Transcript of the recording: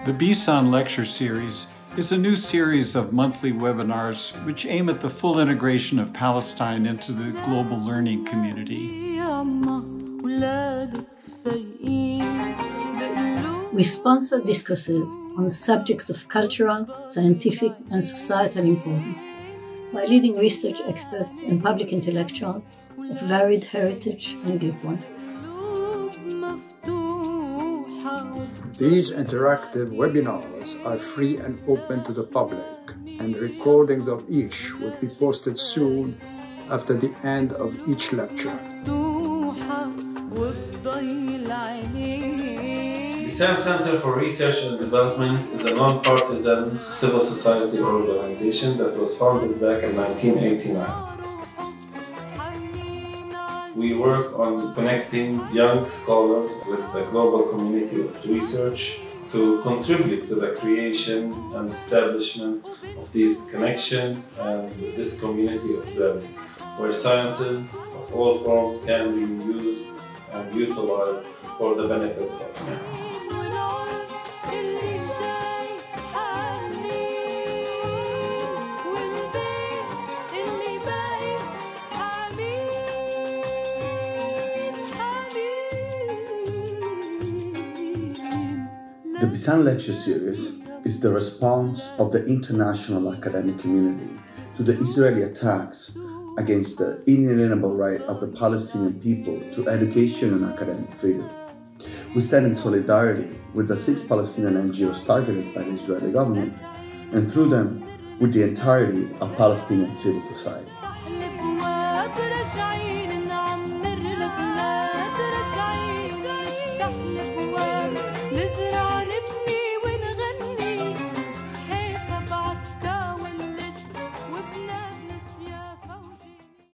The Bisan lecture series is a new series of monthly webinars which aim at the full integration of Palestine into the global learning community. We sponsor discourses on subjects of cultural, scientific, and societal importance by leading research experts and public intellectuals of varied heritage and viewpoints. These interactive webinars are free and open to the public, and recordings of each will be posted soon after the end of each lecture. Bisan Center for Research and Development is a non-partisan civil society organization that was founded back in 1989. We work on connecting young scholars with the global community of research to contribute to the creation and establishment of these connections and this community of learning, where sciences of all forms can be used and utilized for the benefit of men. The Bisan lecture series is the response of the international academic community to the Israeli attacks against the inalienable right of the Palestinian people to education and academic freedom. We stand in solidarity with the 6 Palestinian NGOs targeted by the Israeli government, and through them, with the entirety of Palestinian civil society.